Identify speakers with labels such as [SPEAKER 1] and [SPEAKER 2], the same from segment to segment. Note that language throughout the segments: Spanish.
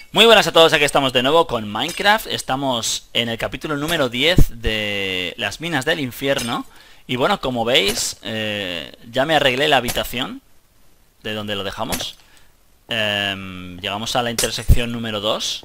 [SPEAKER 1] Muy buenas a todos, aquí estamos de nuevo con Minecraft. Estamos en el capítulo número 10 de las minas del infierno. Y bueno, como veis, ya me arreglé la habitación de donde lo dejamos. Llegamos a la intersección número 2.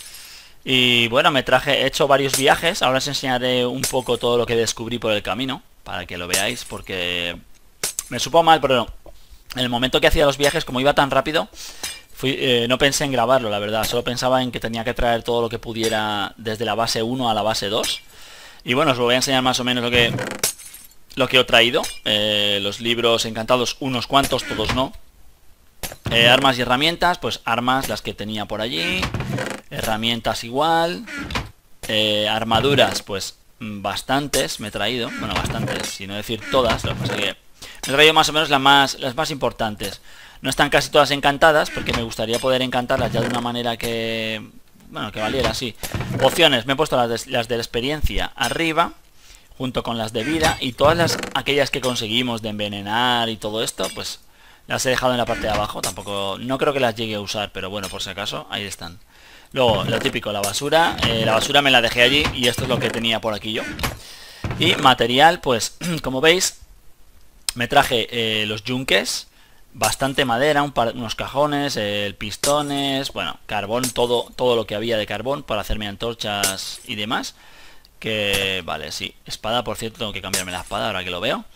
[SPEAKER 1] Y bueno, he hecho varios viajes. Ahora os enseñaré un poco todo lo que descubrí por el camino, para que lo veáis, porque me supo mal, pero en el momento que hacía los viajes, como iba tan rápido, no pensé en grabarlo, la verdad. Solo pensaba en que tenía que traer todo lo que pudiera desde la base 1 a la base 2. Y bueno, os lo voy a enseñar más o menos lo que he traído. Los libros encantados, unos cuantos, todos no. Armas y herramientas, pues armas las que tenía por allí. Herramientas igual. Armaduras, pues bastantes me he traído. Bueno, bastantes, si no decir todas. Lo que pasa es que me he traído más o menos las más importantes. No están casi todas encantadas, porque me gustaría poder encantarlas ya de una manera que... bueno, que valiera, así. Pociones, me he puesto las de la experiencia arriba, junto con las de vida. Y todas aquellas que conseguimos de envenenar y todo esto, pues las he dejado en la parte de abajo. Tampoco, no creo que las llegue a usar, pero bueno, por si acaso, ahí están. Luego, lo típico, la basura. La basura me la dejé allí y esto es lo que tenía por aquí yo. Y material, pues, como veis, me traje los yunques. Bastante madera, unos cajones, pistones, bueno, carbón, todo lo que había de carbón para hacerme antorchas y demás. Que, vale, sí, espada, por cierto, tengo que cambiarme la espada ahora que lo veo.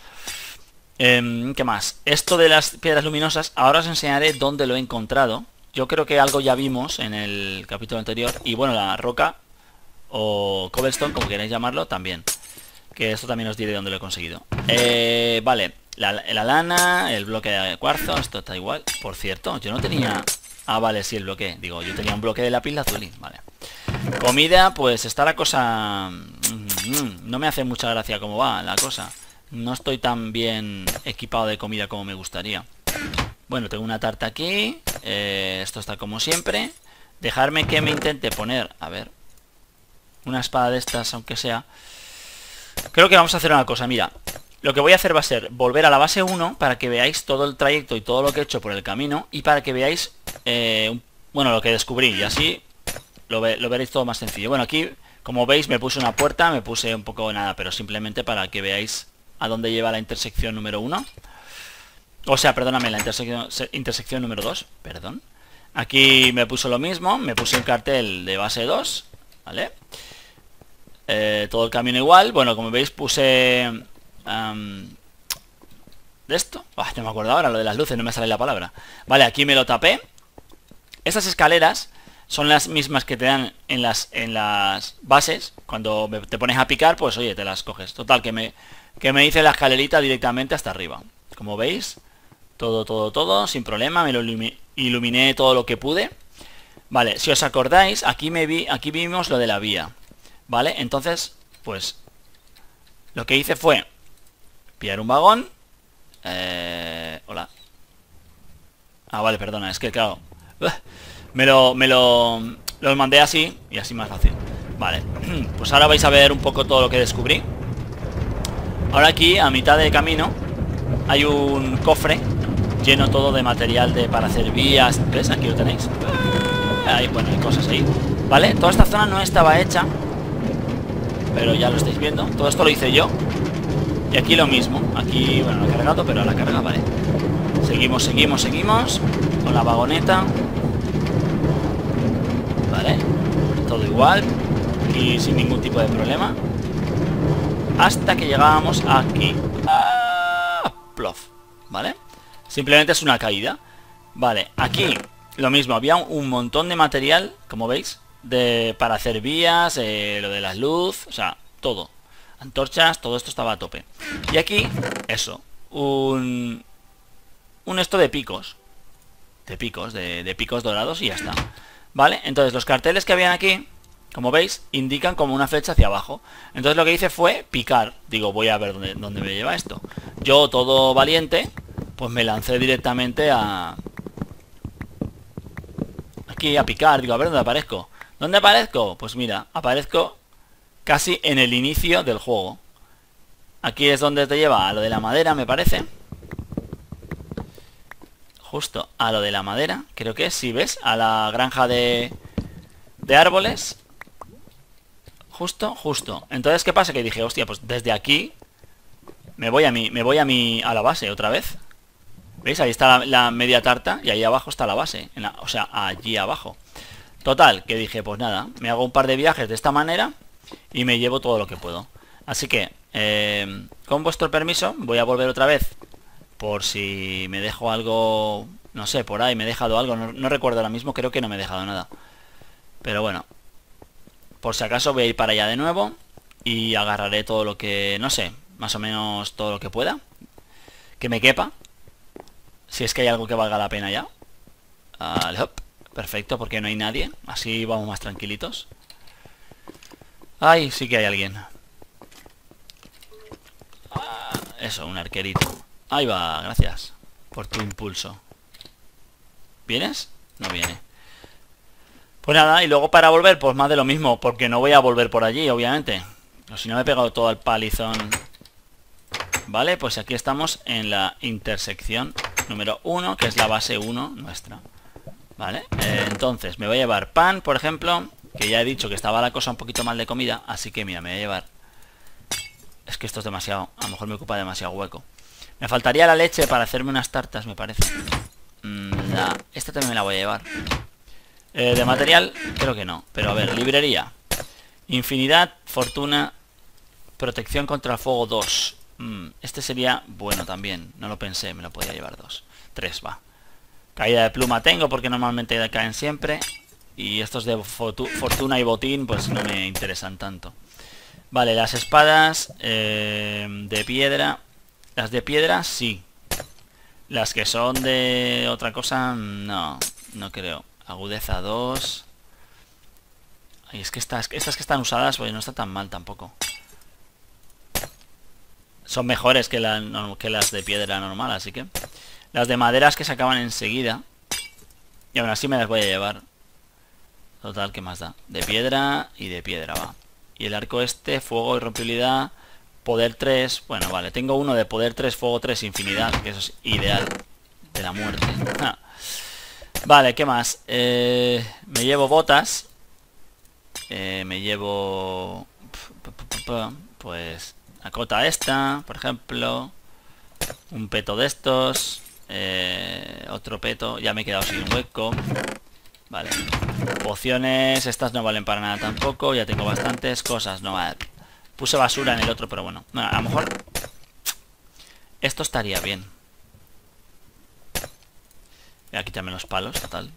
[SPEAKER 1] ¿Qué más? Esto de las piedras luminosas, ahora os enseñaré dónde lo he encontrado. Yo creo que algo ya vimos en el capítulo anterior. Y bueno, la roca, o cobblestone, como queráis llamarlo, también. Que esto también os diré dónde lo he conseguido. Vale. La lana, el bloque de cuarzo, esto está igual. Por cierto, yo no tenía... ah, vale, sí, el bloque. Digo, yo tenía un bloque de lápiz lazuli. Vale. Comida, pues está la cosa... no me hace mucha gracia cómo va la cosa. No estoy tan bien equipado de comida como me gustaría. Bueno, tengo una tarta aquí. Esto está como siempre. Dejarme que me intente poner... a ver... una espada de estas, aunque sea... creo que vamos a hacer una cosa, mira... lo que voy a hacer va a ser volver a la base 1 para que veáis todo el trayecto y todo lo que he hecho por el camino. Y para que veáis, bueno, lo que descubrí. Y así lo veréis todo más sencillo. Bueno, aquí, como veis, me puse una puerta, me puse un poco nada, pero simplemente para que veáis a dónde lleva la intersección número 1. O sea, perdóname, la intersección número 2, perdón. Aquí me puso lo mismo, me puse un cartel de base 2, ¿vale? Todo el camino igual. Bueno, como veis, puse... de esto, no me acuerdo ahora, lo de las luces, no me sale la palabra. Vale, aquí me lo tapé. Estas escaleras son las mismas que te dan en las bases. Cuando te pones a picar, pues oye, te las coges. Total, que me hice la escalerita directamente hasta arriba. Como veis, todo, sin problema. Me lo iluminé todo lo que pude. Vale, si os acordáis, aquí vimos lo de la vía. Vale, entonces, pues lo que hice fue pillar un vagón. Hola. Ah, vale, perdona, es que claro, me lo mandé así y así más fácil. Vale, pues ahora vais a ver un poco todo lo que descubrí. Ahora aquí, a mitad de camino, hay un cofre lleno todo de material para hacer vías. ¿Ves? Aquí lo tenéis. Bueno, hay cosas ahí. Vale, toda esta zona no estaba hecha, pero ya lo estáis viendo. Todo esto lo hice yo. Y aquí lo mismo. Aquí, bueno, no he cargado, pero a la carga, vale. Seguimos con la vagoneta. Vale. Todo igual. Y sin ningún tipo de problema. Hasta que llegábamos aquí. Plof. ¿Vale? Simplemente es una caída. Vale, aquí lo mismo. Había un montón de material, como veis, para hacer vías, lo de las luces, o sea, todo. Antorchas, todo esto estaba a tope. Y aquí, eso, un esto de picos. De picos dorados y ya está. ¿Vale? Entonces los carteles que habían aquí, como veis, indican como una flecha hacia abajo. Entonces lo que hice fue picar. Digo, voy a ver dónde me lleva esto. Yo, todo valiente, pues me lancé directamente aquí a picar. Digo, a ver dónde aparezco. ¿Dónde aparezco? Pues mira, aparezco casi en el inicio del juego. Aquí es donde te lleva a lo de la madera, me parece. Justo a lo de la madera, creo que es, si ves, a la granja de de árboles. Justo. Entonces, ¿qué pasa? Que dije, hostia, pues desde aquí me voy a la base otra vez. ¿Veis? Ahí está la media tarta y ahí abajo está la base. O sea, allí abajo. Total, que dije, pues nada, me hago un par de viajes de esta manera y me llevo todo lo que puedo. Así que, con vuestro permiso, voy a volver otra vez. Por si me dejo algo, no sé, por ahí me he dejado algo. No recuerdo ahora mismo, creo que no me he dejado nada. Pero bueno, por si acaso voy a ir para allá de nuevo y agarraré todo lo que, no sé, más o menos todo lo que pueda. Que me quepa. Si es que hay algo que valga la pena ya. Vale, hop. Perfecto, porque no hay nadie. Así vamos más tranquilitos. Ay, sí que hay alguien. Eso, un arquerito. Ahí va, gracias por tu impulso. ¿Vienes? No viene. Pues nada, y luego para volver, pues más de lo mismo. Porque no voy a volver por allí, obviamente. O si no me he pegado todo el palizón. Vale, pues aquí estamos en la intersección número 1, que es la base 1 nuestra. Vale, entonces me voy a llevar pan, por ejemplo. Que ya he dicho que estaba la cosa un poquito mal de comida. Así que mira, me voy a llevar... Es que esto es demasiado... A lo mejor me ocupa demasiado hueco. Me faltaría la leche para hacerme unas tartas, me parece. Esta también me la voy a llevar. De material, creo que no. Pero a ver, librería. Infinidad, fortuna, protección contra el fuego 2. Este sería bueno también. No lo pensé, me lo podía llevar 2. 3, va. Caída de pluma tengo porque normalmente caen siempre. Y estos de fortuna y botín pues no me interesan tanto. Vale, las espadas de piedra. Las de piedra sí. Las que son de otra cosa no creo. Agudeza 2. Ay, es que estas que están usadas pues no está tan mal tampoco. Son mejores que las de piedra normal, así que... Las de maderas que se acaban enseguida. Y aún así me las voy a llevar. Total, ¿qué más da? De piedra y de piedra, va. Y el arco este, fuego, irrompibilidad, poder 3. Bueno, vale, tengo uno de poder 3, fuego 3, infinidad, que eso es ideal. De la muerte. Vale, ¿qué más? Me llevo botas. Me llevo... Pues... La cota esta, por ejemplo. Un peto de estos. Otro peto. Ya me he quedado sin un hueco. Vale. Pociones. Estas no valen para nada tampoco. Ya tengo bastantes cosas. No vale. Puse basura en el otro, pero bueno. A lo mejor esto estaría bien. Voy a quitarme los palos, total.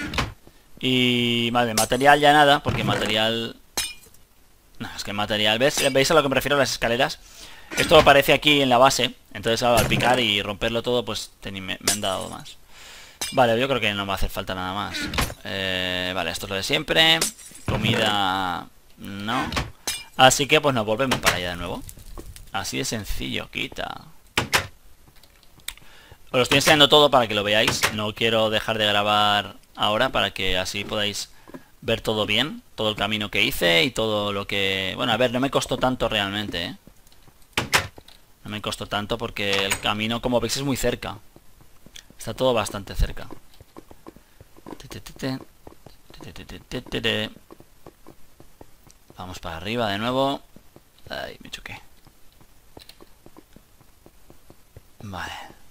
[SPEAKER 1] Y vale, material ya nada. Porque material... No, es que material... ¿Veis a lo que me refiero a las escaleras? Esto aparece aquí en la base. Entonces al picar y romperlo todo, pues me han dado más. Vale, yo creo que no va a hacer falta nada más. Vale, esto es lo de siempre. Comida... No. Así que pues nos volvemos para allá de nuevo. Así de sencillo, quita. Os lo estoy enseñando todo para que lo veáis. No quiero dejar de grabar ahora para que así podáis ver todo bien. Todo el camino que hice y todo lo que... Bueno, a ver, no me costó tanto realmente, ¿eh? No me costó tanto porque el camino, como veis, es muy cerca. Está todo bastante cerca. Vamos para arriba de nuevo. Ay, me choqué. Vale.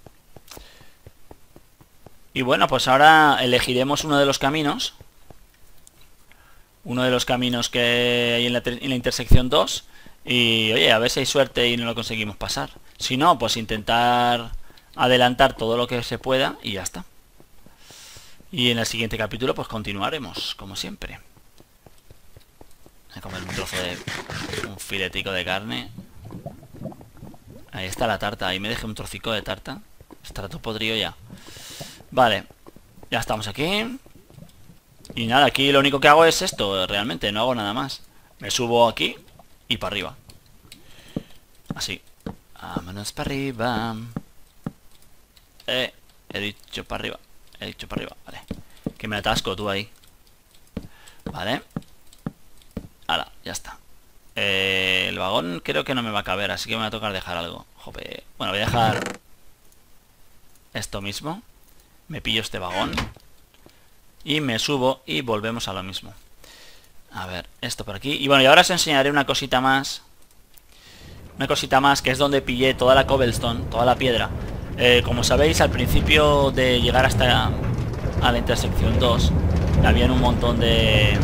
[SPEAKER 1] Y bueno, pues ahora elegiremos uno de los caminos. Uno de los caminos que hay en la intersección 2. Y oye, a ver si hay suerte y no lo conseguimos pasar. Si no, pues intentar adelantar todo lo que se pueda y ya está. Y en el siguiente capítulo pues continuaremos, como siempre. Voy a comer un trozo de... un filetico de carne. Ahí está la tarta, ahí me dejé un trocico de tarta. Está todo podrido ya. Vale, ya estamos aquí. Y nada, aquí lo único que hago es esto, realmente, no hago nada más. Me subo aquí y para arriba. Así. Vámonos para arriba. He dicho para arriba. He dicho para arriba, vale. Que me atasco tú ahí. Vale. Hala, ya está. El vagón creo que no me va a caber, así que me va a tocar dejar algo. Jope. Bueno, voy a dejar esto mismo. Me pillo este vagón y me subo y volvemos a lo mismo. A ver, esto por aquí. Y bueno, y ahora os enseñaré una cosita más. Una cosita más, que es donde pillé toda la cobblestone, toda la piedra. Como sabéis, al principio de llegar hasta a la intersección 2, habían un montón de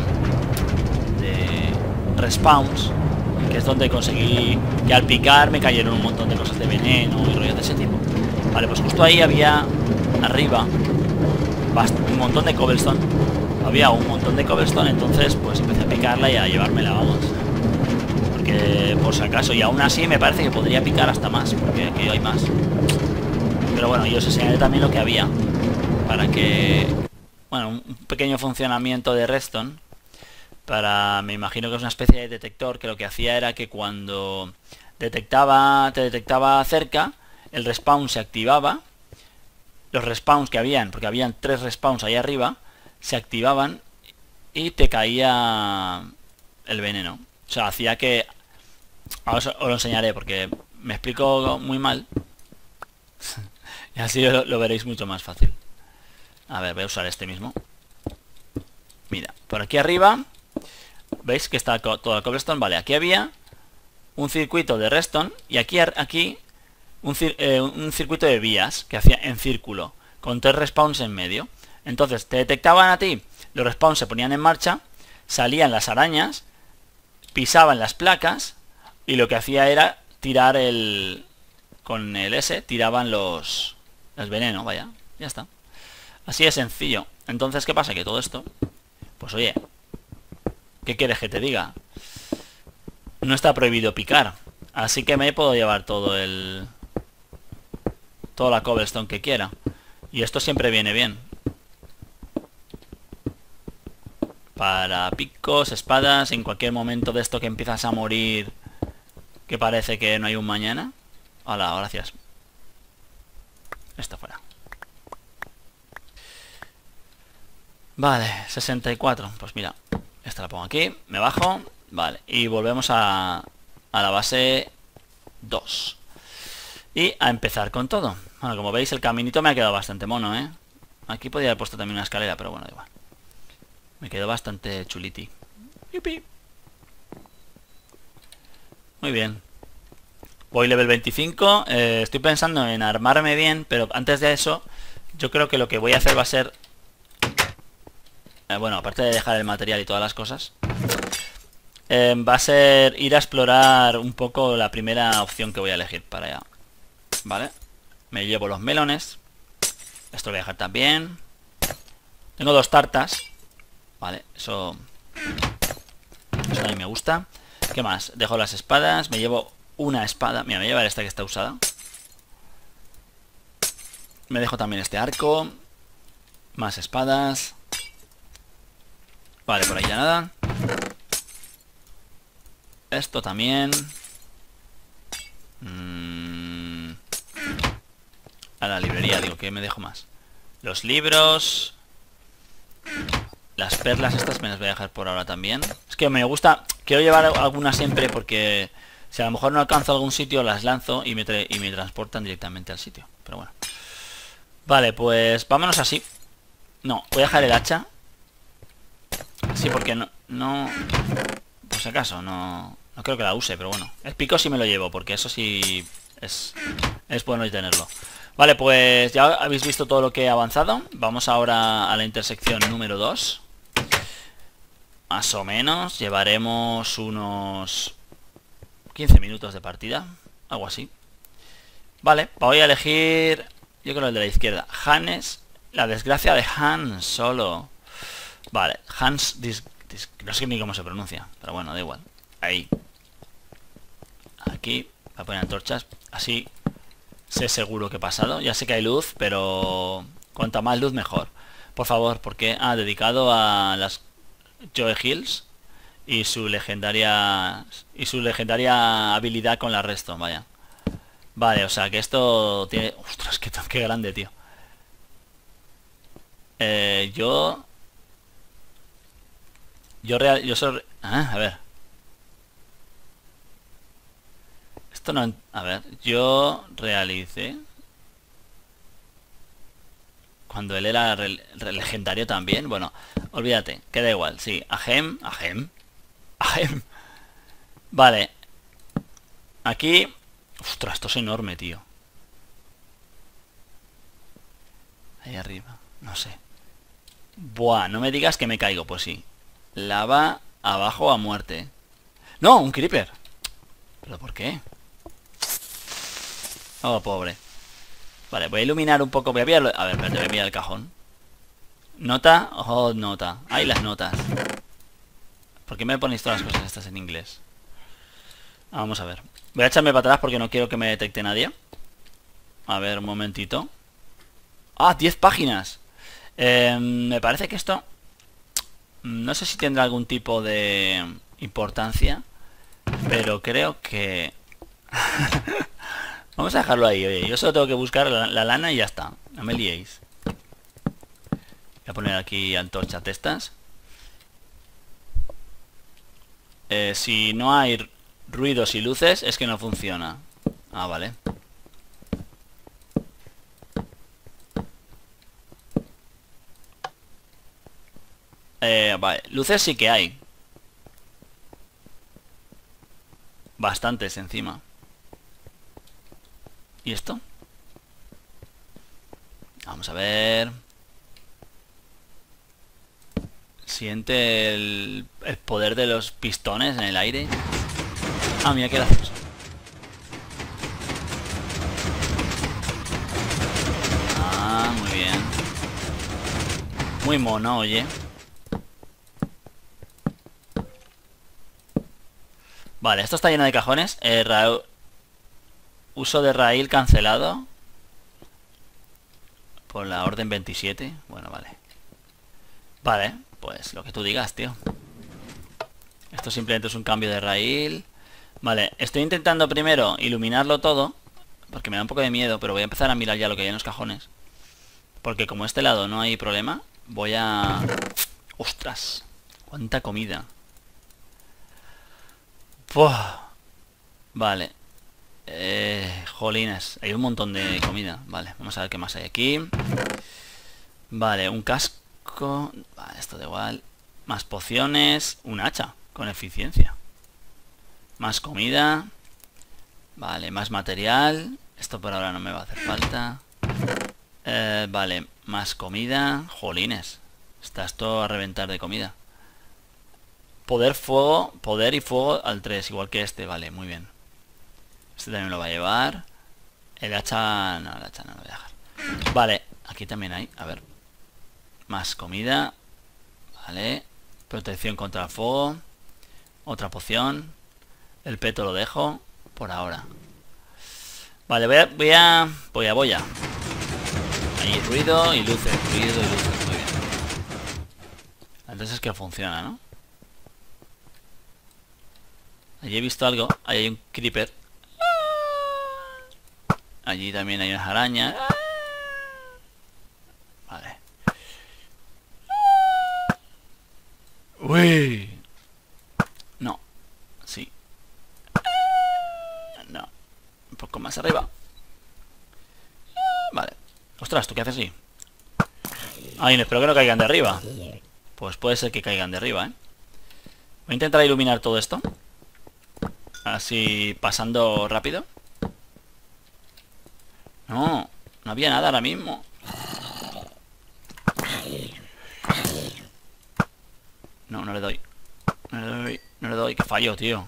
[SPEAKER 1] respawns, que es donde conseguí que al picar me cayeron un montón de cosas de veneno y rollos de ese tipo. Vale, pues justo ahí había arriba un montón de cobblestone. Había un montón de cobblestone, entonces pues empecé a picarla y a llevármela, vamos. Porque por si acaso, y aún así me parece que podría picar hasta más, porque aquí hay más. Pero bueno, yo os enseñaré también lo que había, para que... Bueno, un pequeño funcionamiento de redstone. Me imagino que es una especie de detector, que lo que hacía era que cuando te detectaba cerca, el respawn se activaba. Los respawns que habían, porque habían 3 respawns ahí arriba, se activaban y te caía el veneno. O sea, hacía que... Ahora os lo enseñaré porque me explico muy mal. Y así lo veréis mucho más fácil. A ver, voy a usar este mismo. Mira, por aquí arriba, ¿veis que está todo el cobblestone? Vale, aquí había un circuito de redstone y aquí un circuito de vías que hacía en círculo, con 3 respawns en medio. Entonces te detectaban a ti, los respawns se ponían en marcha, salían las arañas, pisaban las placas y lo que hacía era tirar con el S, tiraban el veneno, vaya, ya está. Así de sencillo. Entonces, ¿qué pasa? Que todo esto, pues oye, ¿qué quieres que te diga? No está prohibido picar, así que me puedo llevar toda la cobblestone que quiera. Y esto siempre viene bien para picos, espadas, en cualquier momento de esto que empiezas a morir, que parece que no hay un mañana. Hola, gracias. Esto fuera. Vale, 64. Pues mira, esta la pongo aquí, me bajo. Vale, y volvemos a la base 2. Y a empezar con todo. Bueno, como veis el caminito me ha quedado bastante mono, ¿eh? Aquí podría haber puesto también una escalera, pero bueno, da igual. Me quedó bastante chuliti. ¡Yupi! Muy bien. Voy level 25. Estoy pensando en armarme bien, pero antes de eso, yo creo que lo que voy a hacer va a ser... bueno, aparte de dejar el material y todas las cosas, va a ser ir a explorar un poco la primera opción que voy a elegir para allá. Vale. Me llevo los melones. Esto lo voy a dejar también. Tengo 2 tartas. Vale, eso a mí me gusta. ¿Qué más? Dejo las espadas. Me llevo una espada. Mira, me voy a llevar esta que está usada. Me dejo también este arco. Más espadas. Vale, por ahí ya nada. Esto también. A la librería, digo, que me dejo más. Los libros. Las perlas estas me las voy a dejar por ahora también. Es que me gusta, quiero llevar algunas siempre porque si a lo mejor no alcanzo algún sitio las lanzo y me transportan directamente al sitio. Pero bueno. Vale, pues vámonos así. No, voy a dejar el hacha. Sí, porque no por si acaso, no creo que la use, pero bueno. El pico sí me lo llevo, porque eso sí es bueno tenerlo. Vale, pues ya habéis visto todo lo que he avanzado. Vamos ahora a la intersección número 2. Más o menos. Llevaremos unos 15 minutos de partida. Algo así. Vale, voy a elegir... Yo creo el de la izquierda. Hannes. La desgracia de Han Solo. Vale, Hans... no sé ni cómo se pronuncia. Pero bueno, da igual. Ahí. Aquí. Voy a poner antorchas. Así... Sé seguro que he pasado. Ya sé que hay luz, pero cuanta más luz mejor. Por favor, porque dedicado a las Joe Hills y su legendaria habilidad con la redstone, vaya. Vale, o sea que esto tiene... Ostras, qué grande, tío. Yo soy... a ver. Esto no... A ver, yo realicé... Cuando él era legendario también. Bueno, olvídate, queda igual. Sí, Ahem. Vale. Aquí... Ostras, esto es enorme, tío. Ahí arriba. No sé. Buah, no me digas que me caigo. Pues sí. Lava abajo a muerte. ¡No! ¡Un creeper! ¿Pero por qué? Oh, pobre. Vale, voy a iluminar un poco. Voy a mirar... A ver, espérate, voy a mirar el cajón. ¿Nota? Oh, nota. Ahí las notas. ¿Por qué me ponéis todas las cosas estas en inglés? Vamos a ver. Voy a echarme para atrás porque no quiero que me detecte nadie. A ver, un momentito. ¡Ah! 10 páginas. Me parece que esto... No sé si tendrá algún tipo de importancia, pero creo que... Vamos a dejarlo ahí, oye. Yo solo tengo que buscar la lana y ya está. No me liéis. Voy a poner aquí antorchas de estas. Si no hay ruidos y luces, es que no funciona. Ah, vale. Vale, luces sí que hay. Bastantes encima. ¿Y esto? Vamos a ver. Siente el poder de los pistones en el aire. Ah, mira qué gracioso. Ah, muy bien. Muy mono, oye. Vale, esto está lleno de cajones. Uso de raíl cancelado por la orden 27. Bueno, vale. Vale, pues lo que tú digas, tío. Esto simplemente es un cambio de raíl. Vale, estoy intentando primero iluminarlo todo, porque me da un poco de miedo, pero voy a empezar a mirar ya lo que hay en los cajones. Porque como este lado no hay problema, voy a... ¡Ostras! ¡Cuánta comida! ¡Buah! Vale. Jolines, hay un montón de comida. Vale, vamos a ver qué más hay aquí. Vale, un casco. Vale, esto da igual. Más pociones. Un hacha con eficiencia. Más comida. Vale, más material. Esto por ahora no me va a hacer falta. Vale, más comida. Jolines, está esto a reventar de comida. Poder fuego, poder y fuego al 3, igual que este. Vale, muy bien. Este también lo va a llevar. El hacha... No, el hacha no lo voy a dejar. Vale, aquí también hay. A ver. Más comida. Vale. Protección contra el fuego. Otra poción. El peto lo dejo. Por ahora. Vale, voy a... Ahí ruido y luces. Ruido y luces. Muy bien. Entonces es que funciona, ¿no? Allí he visto algo. Ahí hay un creeper. Allí también hay unas arañas. Vale. Uy. No. Sí. No. Un poco más arriba. Vale. Ostras, ¿tú qué haces así? Ay, espero que no caigan de arriba. Pues puede ser que caigan de arriba, ¿eh? Voy a intentar iluminar todo esto. Así pasando rápido. No, no había nada ahora mismo. No, no le doy. No le doy, no le doy. Que fallo, tío.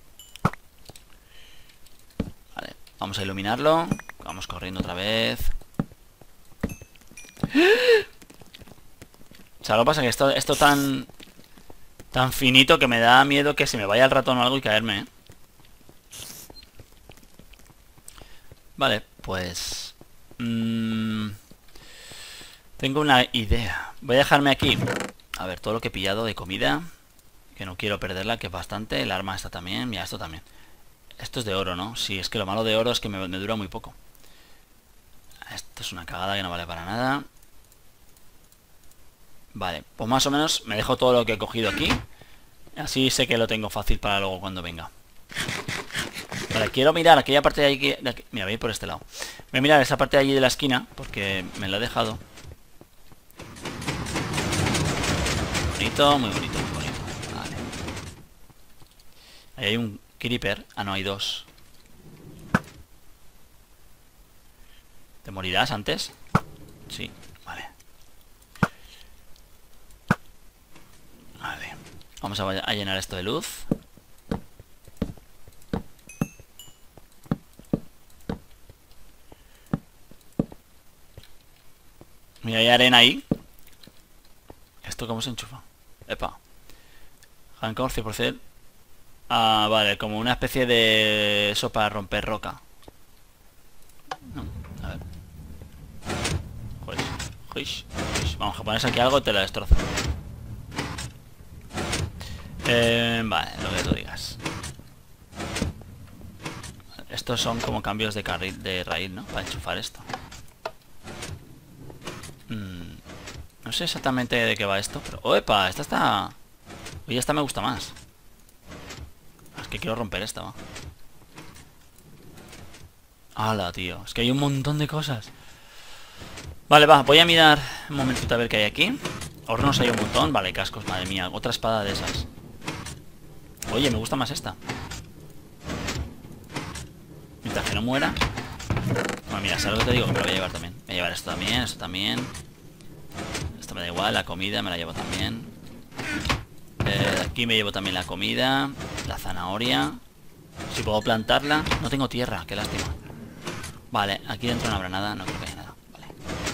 [SPEAKER 1] Vale, vamos a iluminarlo. Vamos corriendo otra vez. O sea, lo que pasa es que esto tan finito que me da miedo que se me vaya el ratón o algo y caerme, ¿eh? Vale, pues... tengo una idea. Voy a dejarme aquí. A ver, todo lo que he pillado de comida. Que no quiero perderla, que es bastante. El arma está también. Mira, esto también. Esto es de oro, ¿no? Sí, es que lo malo de oro es que me dura muy poco. Esto es una cagada que no vale para nada. Vale, pues más o menos me dejo todo lo que he cogido aquí. Así sé que lo tengo fácil para luego cuando venga. Vale, quiero mirar aquella parte de aquí, mira, voy a ir por este lado. Voy a mirar esa parte de allí de la esquina, porque me la he dejado. Bonito, muy bonito, muy bonito. Vale. Ahí hay un creeper. Ah, no, hay dos. ¿Te morirás antes? Sí, vale. Vale. Vamos a llenar esto de luz. Mira, hay arena ahí. ¿Esto cómo se enchufa? Epa. Hancock 100%. Ah, vale, como una especie de... eso para romper roca. No, a ver. Vamos a ponerse aquí algo y te la destrozo. Vale, lo que tú digas. Estos son como cambios de carril, de raíz, ¿no? Para enchufar esto. No sé exactamente de qué va esto, pero... ¡Oepa! Esta está... Oye, esta me gusta más. Es que quiero romper esta, va. ¡Hala, tío! Es que hay un montón de cosas. Vale, va, voy a mirar un momentito a ver qué hay aquí. Hornos hay un montón. Vale, cascos, madre mía. Otra espada de esas. Oye, me gusta más esta. Mientras que no muera. Bueno, mira, ¿sabes lo que te digo? Que me lo voy a llevar también. Me voy a llevar esto también, esto también. Esto me da igual, la comida me la llevo también. Aquí me llevo también la comida. La zanahoria. Si puedo plantarla. No tengo tierra, qué lástima. Vale, aquí dentro no habrá nada. No creo que haya nada. Vale.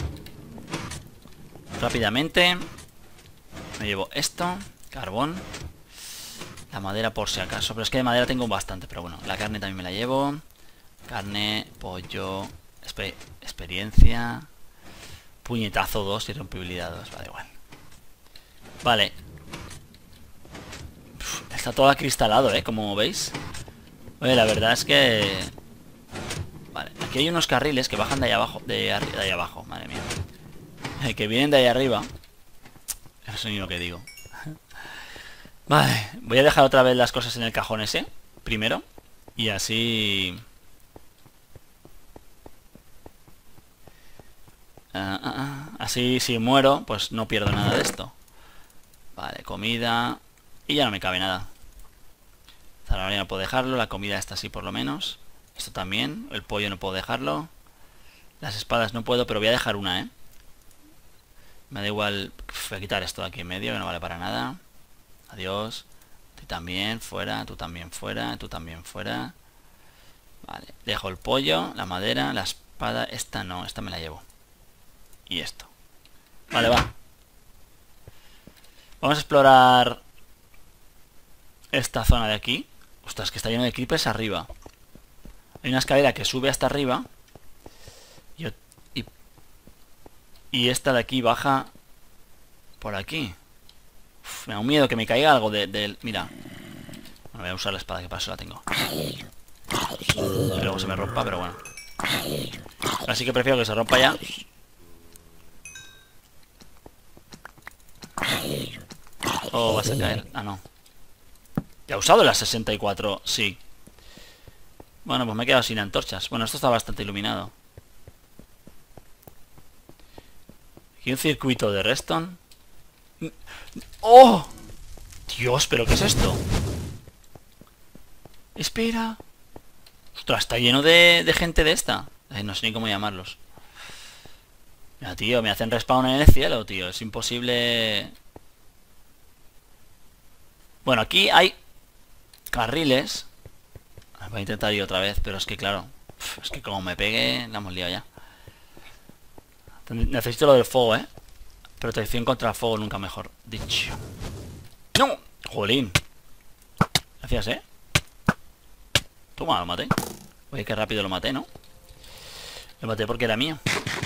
[SPEAKER 1] Rápidamente me llevo esto. Carbón. La madera por si acaso. Pero es que de madera tengo bastante. Pero bueno, la carne también me la llevo. Carne, pollo, experiencia. Puñetazo 2 y rompibilidad 2. Vale, igual. Vale. Está todo acristalado, como veis. Oye, la verdad es que... Vale, aquí hay unos carriles que bajan de ahí abajo. De ahí abajo, madre mía. Que vienen de ahí arriba. Eso ni lo que digo. Vale, voy a dejar otra vez las cosas en el cajón ese. Primero. Y así... así si muero, pues no pierdo nada de esto. Vale, comida. Y ya no me cabe nada. Zanahoria no puedo dejarlo. La comida está así por lo menos. Esto también. El pollo no puedo dejarlo. Las espadas no puedo, pero voy a dejar una, Me da igual. Voy a quitar esto de aquí en medio, que no vale para nada. Adiós. Tú también, fuera. Tú también, fuera. Tú también, fuera. Vale. Dejo el pollo, la madera, la espada. Esta no, esta me la llevo. Y esto. Vale, va. Vamos a explorar esta zona de aquí. Ostras, que está lleno de creepers arriba. Hay una escalera que sube hasta arriba. Y esta de aquí baja por aquí. Uf, me da un miedo que me caiga algo de... Mira. Bueno, voy a usar la espada, que para eso la tengo. Y luego se me rompa, pero bueno. Así que prefiero que se rompa ya. Oh, vas a caer. Ah, no. ¿Ya he usado las 64? Sí. Bueno, pues me he quedado sin antorchas. Bueno, esto está bastante iluminado. Aquí un circuito de redstone. ¡Oh! Dios, ¿pero qué es esto? Espera. Ostras, está lleno de gente de esta. No sé ni cómo llamarlos. Mira, tío, me hacen respawn en el cielo, tío. Es imposible... Bueno, aquí hay carriles. Voy a intentar ir otra vez, pero es que claro, es que como me pegue, la hemos liado ya. Necesito lo del fuego, Protección contra el fuego, nunca mejor dicho. ¡No! ¡Jolín! Gracias, Toma, lo maté. Oye, qué rápido lo maté, ¿no? Lo maté porque era mío.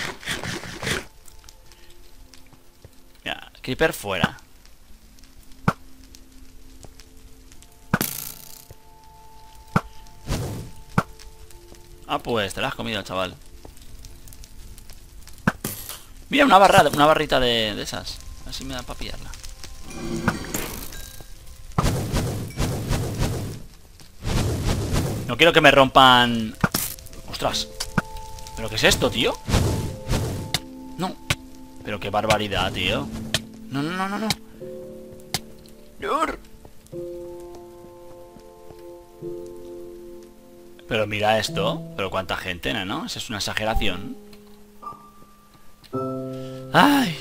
[SPEAKER 1] Mira, creeper fuera. Ah, pues te la has comido, chaval. Mira, una barrita de esas. Así me da para pillarla. No quiero que me rompan... Ostras. ¿Pero qué es esto, tío? No. Pero qué barbaridad, tío. No, no, no, no, no. Pero mira esto. Pero cuánta gente, ¿no? Esa es una exageración. ¡Ay!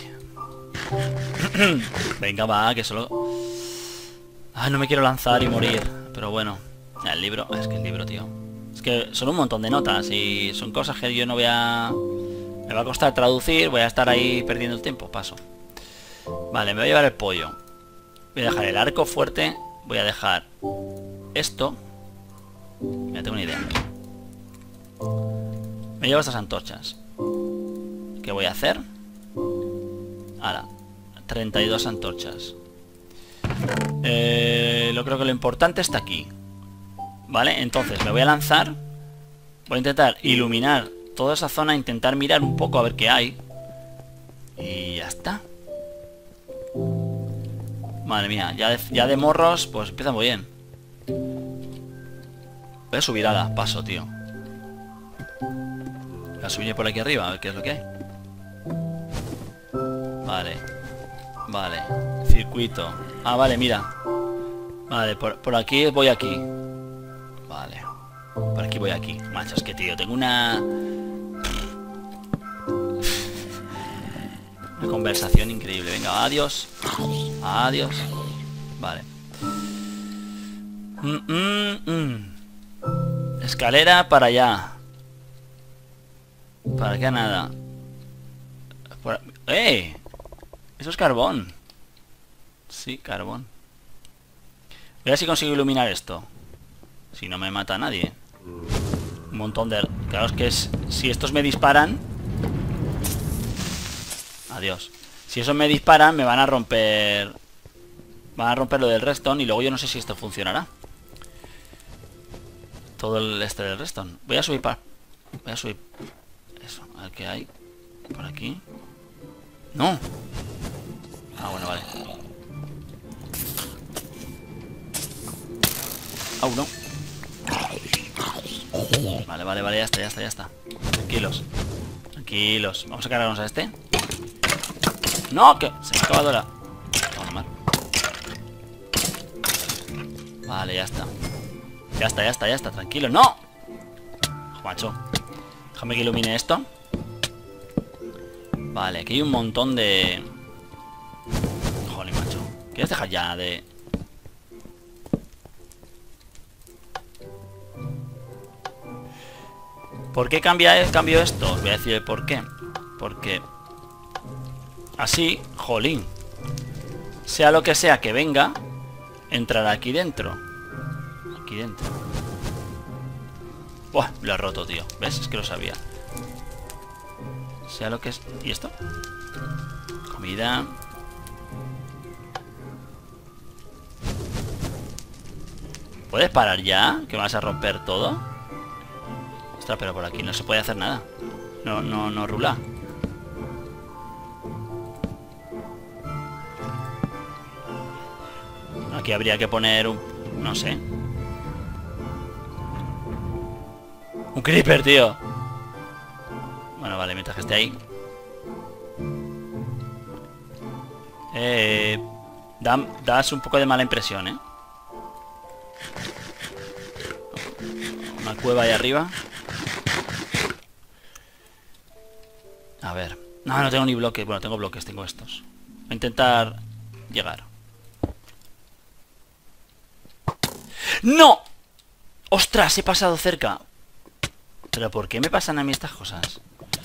[SPEAKER 1] Venga, va, que solo... Ay, no me quiero lanzar y morir. Pero bueno. El libro... Es que el libro, tío. Es que son un montón de notas y son cosas que yo no voy a... Me va a costar traducir, voy a estar ahí perdiendo el tiempo. Paso. Vale, me voy a llevar el pollo. Voy a dejar el arco fuerte. Voy a dejar esto. Ya tengo una idea. Me llevo estas antorchas. ¿Qué voy a hacer? Ahora, 32 antorchas. Creo que lo importante está aquí. Vale, entonces me voy a lanzar. Voy a intentar iluminar toda esa zona, intentar mirar un poco a ver qué hay. Y ya está. Madre mía, ya de morros, pues empieza muy bien. Voy a subir a la paso, tío. Voy a subir por aquí arriba, a ver qué es lo que hay. Vale. Vale. Circuito. Ah, vale, mira. Vale, por aquí voy aquí. Vale. Por aquí voy aquí. Macho, es que, tío, tengo una conversación increíble. Venga, adiós. Adiós. Vale. Escalera para allá. Para acá nada. ¡Eh! Eso es carbón. Sí, carbón. Voy a ver si consigo iluminar esto. Si no me mata nadie. Un montón de... Claro, es que si estos me disparan... Adiós. Si esos me disparan, me van a romper... Van a romper lo del redstone y luego yo no sé si esto funcionará. Todo el del redstone. Voy a subir para... Voy a subir... Eso, a ver qué hay. Por aquí. ¡No! Ah, bueno, vale. No. Vale, ya está. Tranquilos. Tranquilos. Vamos a cargarnos a este. ¡No! Que se me ha acabado la... Vamos mal. Vale, ya está. Ya está. Tranquilo. ¡No! Macho. Déjame que ilumine esto. Vale, aquí hay un montón de... Joder, macho. ¿Quieres dejar ya de...? ¿Por qué cambio esto? Os voy a decir el por qué. Porque... Así, jolín. Sea lo que sea que venga, entrará aquí dentro. Aquí dentro. Buah, lo he roto, tío. ¿Ves? Es que lo sabía. Sea lo que es... ¿Y esto? Comida. ¿Puedes parar ya? ¿Que me vas a romper todo? Ostras, pero por aquí no se puede hacer nada. No rula. Aquí habría que poner un... No sé. Un creeper, tío. Bueno, vale, mientras que esté ahí. Das un poco de mala impresión, ¿eh? Una cueva ahí arriba. A ver. No tengo ni bloques. Bueno, tengo bloques, tengo estos. Voy a intentar llegar. ¡No! ¡Ostras! He pasado cerca. ¿Pero por qué me pasan a mí estas cosas?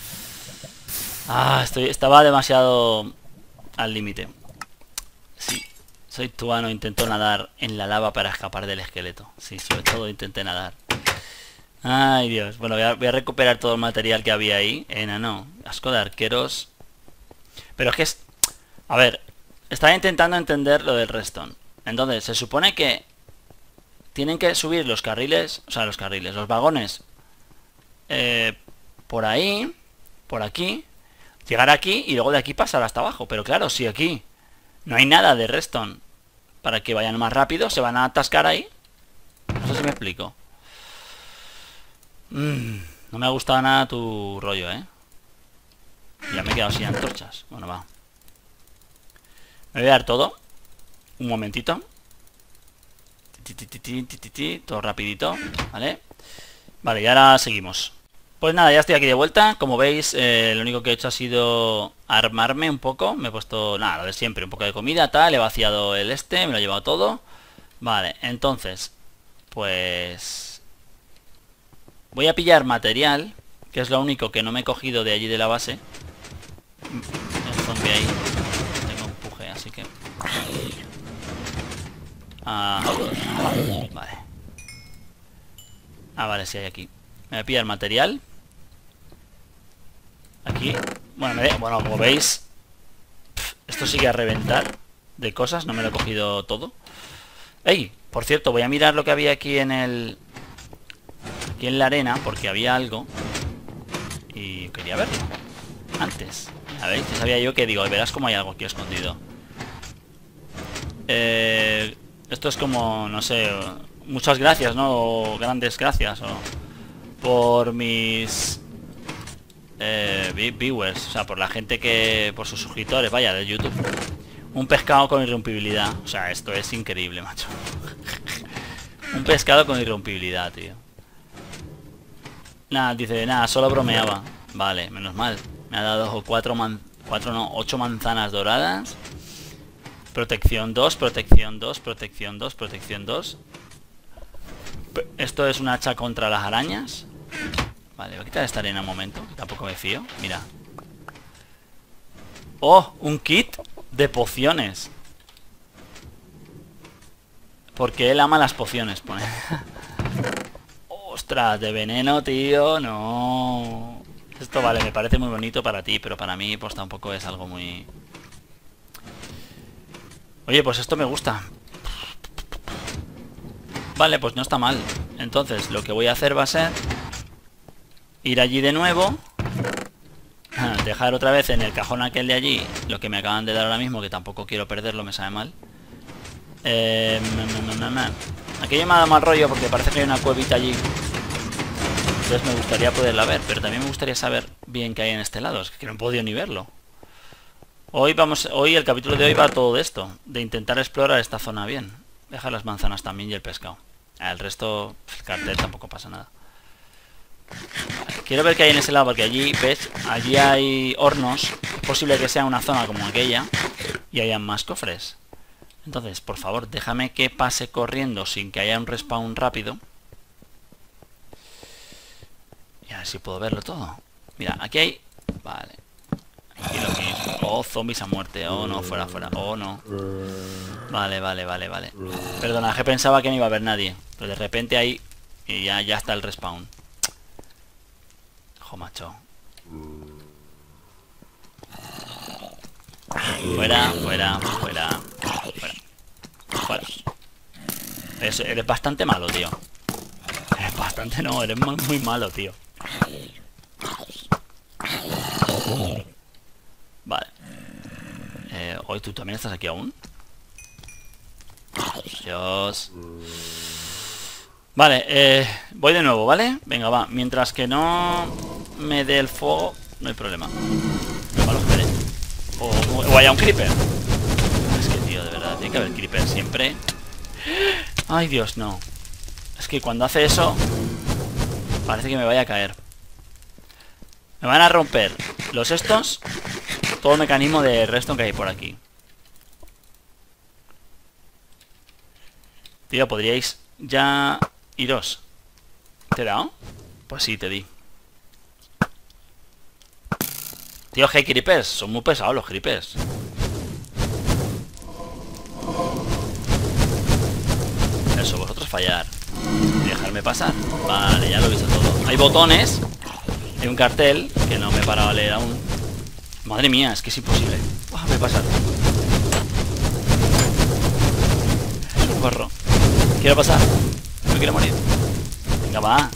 [SPEAKER 1] Ah, estaba demasiado al límite. Sí, soy tuano, intento nadar en la lava para escapar del esqueleto. Sí, sobre todo intenté nadar. Ay, Dios. Bueno, voy a recuperar todo el material que había ahí. Enano, asco de arqueros. Pero es que es... A ver, estaba intentando entender lo del redstone. Entonces, se supone que tienen que subir los carriles, o sea, los vagones por ahí, por aquí, llegar aquí y luego de aquí pasar hasta abajo. Pero claro, si aquí no hay nada de redstone para que vayan más rápido, se van a atascar ahí. No sé si me explico. No me ha gustado nada tu rollo, ¿eh? Ya me he quedado sin antorchas. Bueno, va. Me voy a dar todo. Un momentito. Todo rapidito, ¿vale? Vale, y ahora seguimos. Pues nada, ya estoy aquí de vuelta. Como veis, lo único que he hecho ha sido armarme un poco. Me he puesto, nada, lo de siempre, un poco de comida, tal. He vaciado el me lo he llevado todo. Vale, entonces, pues... voy a pillar material, que es lo único que no me he cogido de allí de la base. El zombie ahí. Tengo empuje, así que... vale. Vale, sí hay aquí. Me voy a pillar material. Aquí. Bueno, bueno, como veis, esto sigue a reventar de cosas. No me lo he cogido todo. ¡Ey! Por cierto, voy a mirar lo que había aquí en el... aquí en la arena, porque había algo. Y quería verlo antes. A ver, ya sabía yo que digo, verás como hay algo aquí escondido. Esto es como, no sé, muchas gracias, ¿no? O grandes gracias, o por mis viewers, o sea, por la gente que... por sus suscriptores, vaya, de YouTube. Un pescado con irrompibilidad. O sea, esto es increíble, macho. Un pescado con irrompibilidad, tío. Nada, dice, nada, solo bromeaba. Vale, menos mal. Me ha dado 8 manzanas doradas. Protección 2, protección 2, protección 2, protección 2. Esto es un hacha contra las arañas. Vale, voy a quitar esta arena un momento. Tampoco me fío, mira. ¡Oh! Un kit de pociones. Porque él ama las pociones, pone. ¡Ostras! De veneno, tío. No. Esto vale, me parece muy bonito para ti, pero para mí pues tampoco es algo muy... Oye, pues esto me gusta. Vale, pues no está mal. Entonces, lo que voy a hacer va a ser ir allí de nuevo. Dejar otra vez en el cajón aquel de allí lo que me acaban de dar ahora mismo, que tampoco quiero perderlo, me sabe mal. Aquello me ha dado mal rollo porque parece que hay una cuevita allí. Entonces me gustaría poderla ver, pero también me gustaría saber bien qué hay en este lado. Es que no he podido ni verlo. Hoy el capítulo de hoy va todo de esto, de intentar explorar esta zona bien. Dejar las manzanas también y el pescado. El resto, el cartel tampoco pasa nada. Quiero ver qué hay en ese lado, porque allí, ¿ves? Allí hay hornos. Es posible que sea una zona como aquella y hayan más cofres. Entonces, por favor, déjame que pase corriendo sin que haya un respawn rápido. Y a ver si puedo verlo todo. Mira, aquí hay... Vale. Aquí lo mismo. Oh, zombies a muerte. Oh, no, fuera, fuera. Oh, no. Vale, vale, vale, vale. Perdona, que pensaba que no iba a haber nadie. Pero de repente ahí... Y ya está el respawn. Ojo, macho. Fuera, fuera, fuera. Fuera. Fuera. Eres bastante malo, tío. Eres bastante... No, eres muy malo, tío. Vale. Hoy tú también estás aquí aún. Dios. Vale, voy de nuevo, ¿vale? Venga, va. Mientras que no me dé el fuego, no hay problema. Vale, espere. O haya un creeper. Es que, tío, de verdad, tiene que haber creeper siempre. Ay, Dios, no. Es que cuando hace eso, parece que me vaya a caer. Me van a romper los estos. Todo el mecanismo de redstone que hay por aquí. Tío, podríais ya iros. ¿Te he dado? Pues sí, te di. Tío, hey, creepers. Son muy pesados los creepers. Eso, vosotros fallar. Y dejarme pasar. Vale, ya lo he visto todo. Hay botones. Hay un cartel que no me he parado a leer aún. Madre mía, es que es imposible. Voy a pasar. Socorro. Quiero pasar. No me quiero morir. Venga, va.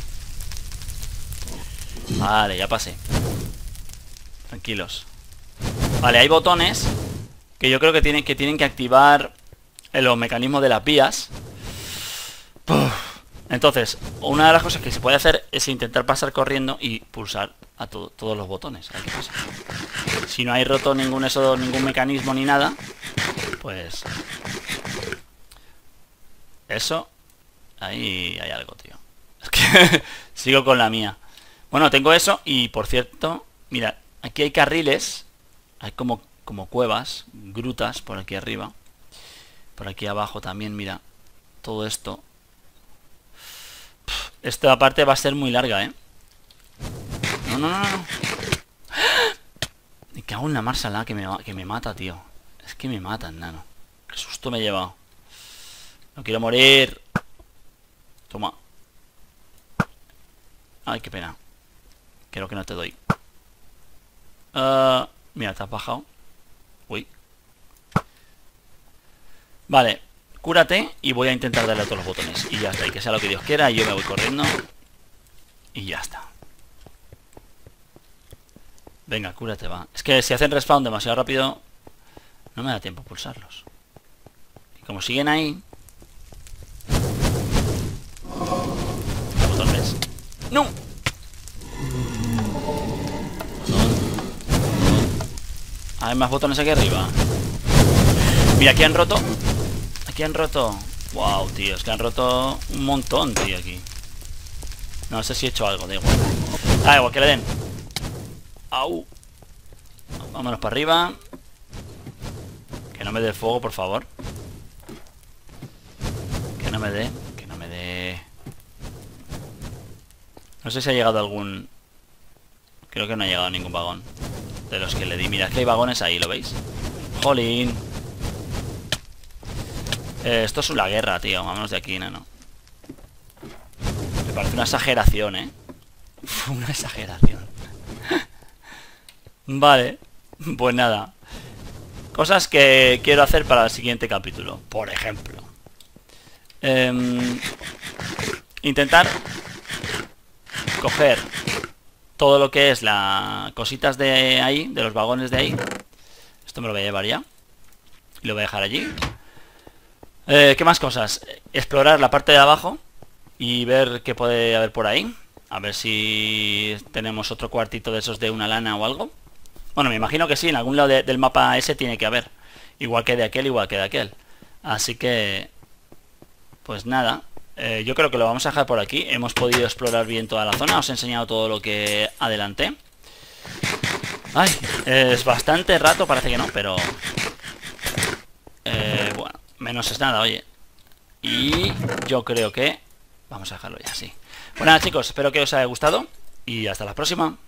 [SPEAKER 1] Vale, ya pasé. Tranquilos. Vale, hay botones que yo creo que tienen que activar los mecanismos de las vías. Entonces, una de las cosas que se puede hacer es intentar pasar corriendo y pulsar a todos los botones. A ver qué pasa. Si no hay roto ningún mecanismo ni nada, pues... Eso... Ahí hay algo, tío. Es que sigo con la mía. Bueno, tengo eso y, por cierto, mira, aquí hay carriles. Hay como cuevas, grutas por aquí arriba. Por aquí abajo también, mira. Todo esto. Esta parte va a ser muy larga, ¿eh? No, no, no, no. Me cago en la marsala que me mata, tío. Es que me matan, nano. Qué susto me he llevado. No quiero morir. Toma. Ay, qué pena. Creo que no te doy. Mira, te has bajado. Uy. Vale. Cúrate y voy a intentar darle a todos los botones. Y ya está. Y que sea lo que Dios quiera. Y yo me voy corriendo. Y ya está. Venga, cúrate, va. Es que si hacen respawn demasiado rápido, no me da tiempo a pulsarlos. Y como siguen ahí... ¿Qué botón ves? ¡No! Hay más botones aquí arriba. Mira, aquí han roto. Aquí han roto. Wow, tío, es que han roto un montón, tío, aquí. No sé si he hecho algo, da igual. Ah, igual que le den. Au. Vámonos para arriba. Que no me dé fuego, por favor. Que no me dé. Que no me dé. No sé si ha llegado algún... Creo que no ha llegado ningún vagón de los que le di. Mirad que hay vagones ahí, ¿lo veis? Jolín. Esto es una guerra, tío. Vámonos de aquí, no. Me parece una exageración, ¿eh? Una exageración. Vale. Pues nada. Cosas que quiero hacer para el siguiente capítulo. Por ejemplo. Intentar coger todo lo que es las cositas de ahí, de los vagones de ahí. Esto me lo voy a llevar ya. Y lo voy a dejar allí. ¿Qué más cosas? Explorar la parte de abajo y ver qué puede haber por ahí. A ver si tenemos otro cuartito de esos de una lana o algo. Bueno, me imagino que sí, en algún lado del mapa ese tiene que haber. Igual que de aquel, igual que de aquel. Así que... Pues nada. Yo creo que lo vamos a dejar por aquí. Hemos podido explorar bien toda la zona. Os he enseñado todo lo que adelanté. Ay, es bastante rato, parece que no, pero... bueno, menos es nada, oye. Y yo creo que... Vamos a dejarlo ya, sí. Bueno, nada, chicos, espero que os haya gustado. Y hasta la próxima.